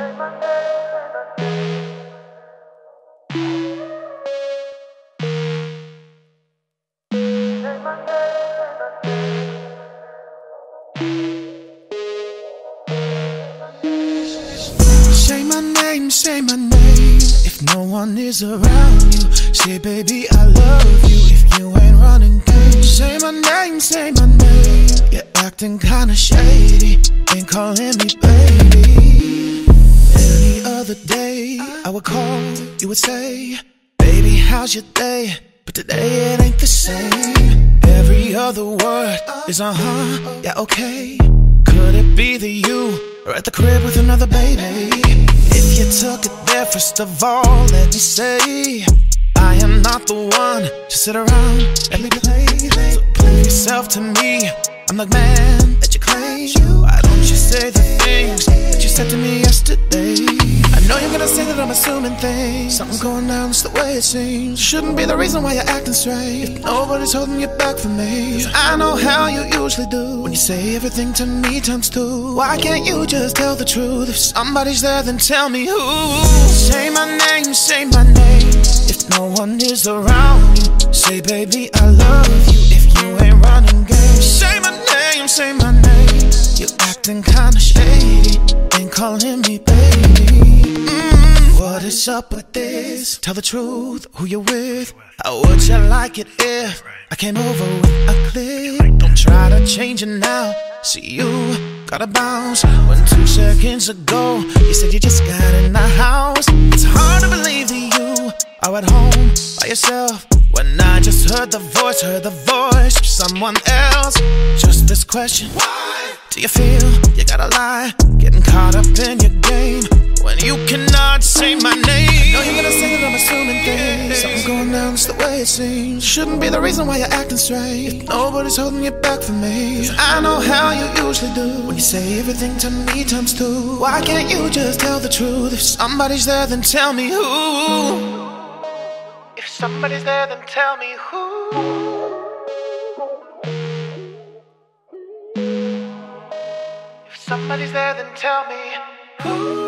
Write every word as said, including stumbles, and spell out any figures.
Say my name, say my name. If no one is around you, say baby I love you. If you ain't running games, say my name, say my name. You're acting kinda shady, ain't calling me baby. Any other day I would call, you would say, baby how's your day? But today it ain't the same. Every other word is uh-huh, yeah okay. Could it be that you are at the crib with another baby? If you took it there, first of all, let me say I am not the one to sit around and let me play. So prove yourself to me, I'm the man that you claim. Why don't you say the things that you said to me yesterday? I know you're gonna say that I'm assuming things. Something going down, it's the way it seems. Shouldn't be the reason why you're acting strange. If nobody's holding you back from me, 'cause I know how you usually do. When you say everything to me times two, why can't you just tell the truth? If somebody's there, then tell me who. Say my name, say my name. If no one is around you, say baby I love you. If you ain't running games, say my name, say my name. You're acting kinda shady, ain't calling me baby. Mm, what is up with this? Tell the truth, who you're with. How would you like it if I came over with a clip? Don't try to change it now. See you gotta bounce. When two seconds ago you said you just got in the house. It's hard to believe that you are at home by yourself, when I just heard the voice, heard the voice of someone else. Just this question, why do you feel you gotta lie? Getting caught up in your game when you cannot say my name. I know you're gonna say that I'm assuming things. Something going down, it's the way it seems. Shouldn't be the reason why you're acting strange. If nobody's holding you back from me, 'cause I know how you usually do. When you say everything to me times two, why can't you just tell the truth? If somebody's there, then tell me who. If somebody's there, then tell me who. If somebody's there, then tell me who.